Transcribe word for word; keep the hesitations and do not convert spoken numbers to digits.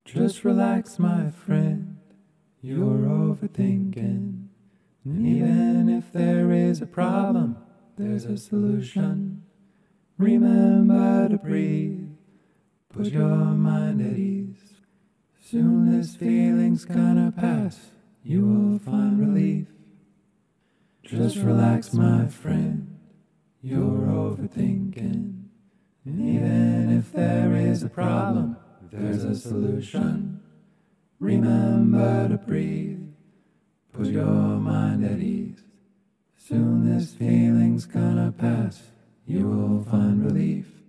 Just relax, my friend, you're overthinking. And even if there is a problem, there's a solution. Remember to breathe, put your mind at ease. Soon this feeling's gonna pass, you will find relief. Just relax, my friend, you're overthinking. And even if there is a problem, there's a solution. Remember to breathe, put your mind at ease. Soon this feeling's gonna pass, you will find relief.